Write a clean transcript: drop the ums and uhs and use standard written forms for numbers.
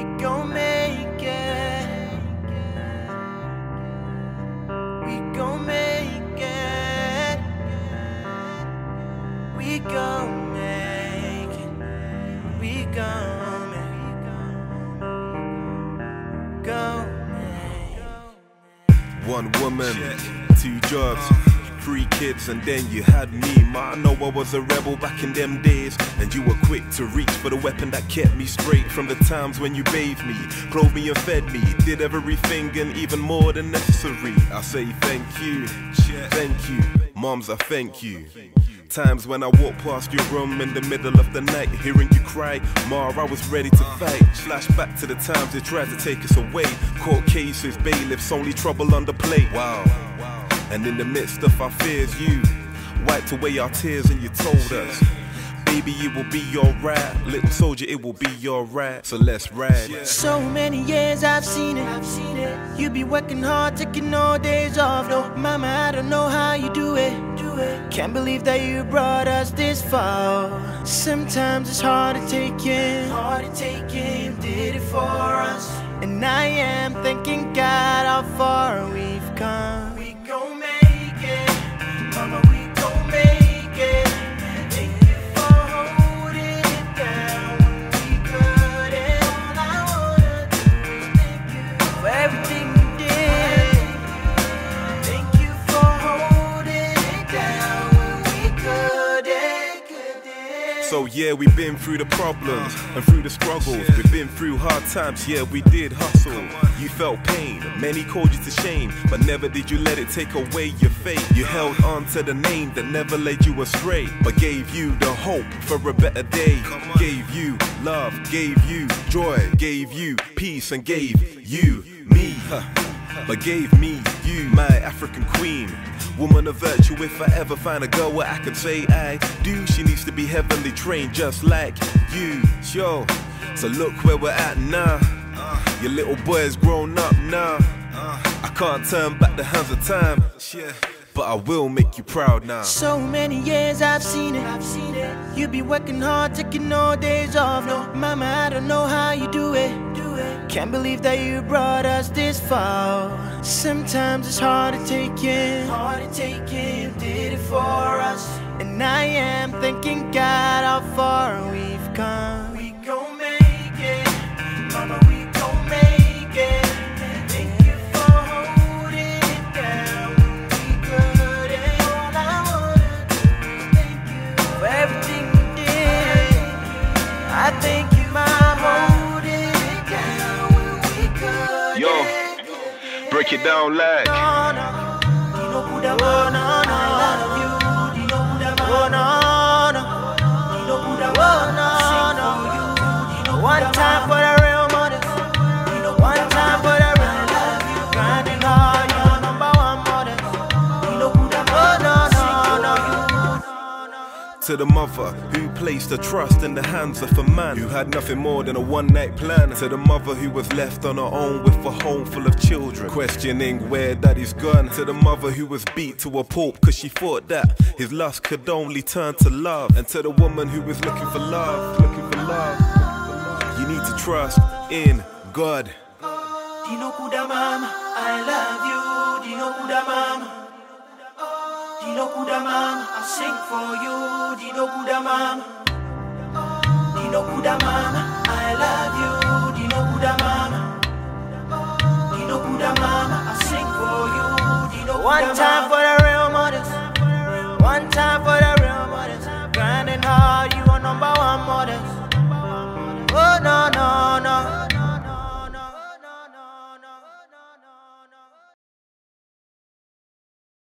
gon' make it. We gon' make it. We gon' make it. We gon' make it. One woman, two jobs, 3 kids, and then you had me. Ma, I know I was a rebel back in them days, and you were quick to reach for the weapon that kept me straight from the times when you bathed me, clothed me and fed me, did everything and even more than necessary. I say thank you, moms, I thank you. Times when I walked past your room in the middle of the night, hearing you cry, Ma, I was ready to fight. Flashback to the times they tried to take us away. Court cases, bailiffs, only trouble on the plate. Wow. And in the midst of our fears, you wiped away our tears and you told us, baby, it will be alright. Little soldier, it will be alright. So let's ride. So many years I've seen it. You be working hard, taking no days off. No, mama, I don't know how you do it. Can't believe that you brought us this far. Sometimes it's hard to take in. You did it for us, and I am thanking God how far we've come. We gon' make it, mama, we gon' make it. Thank you for holding it down when we couldn't. All I wanna do is thank you for everything you did. Thank you for holding it down when we couldn't. So yeah, we've been through the problems and through the struggles. We've been through hard times, yeah, we did hustle. You felt pain, many called you to shame, but never did you let it take away your faith. You held on to the name that never led you astray, but gave you the hope for a better day. Gave you love, gave you joy, gave you peace, and gave you me. But gave me you, my African queen. Woman of virtue, if I ever find a girl where I can say I do, she needs to be heavenly trained just like you. Yo, so look where we're at now. Your little boy is grown up now. I can't turn back the hands of time, but I will make you proud now. So many years I've seen it. You be working hard, taking no days off. No, mama, I don't know how you do it. Can't believe that you brought us this far. Sometimes it's hard to take in. You did it for us, and I am thanking God how far we've come. We gon' make it, mama, we gon' make it. Thank you for holding it down when we couldn't. All I wanna do is thank you for everything you did. I thank you, mama. Yo, break it down like one time for the real mother, one time for the real love. Grinding hard, you're number one mother. to the mother who placed her trust in the hands of a man who had nothing more than a one-night plan. To the mother who was left on her own with a home full of children, questioning where daddy's gone. To the mother who was beat to a pulp cause she thought that his lust could only turn to love. And to the woman who was looking for love, you need to trust in God. Dino Kuda mama, I love you. Dino Kuda mama, Dino Kuda mama, I sing for you. Dino Kuda mama, Dino Kuda mama, I love you. Dino Kuda mama, Dino Kuda mama, I sing for you. Dino Kuda mama. One time for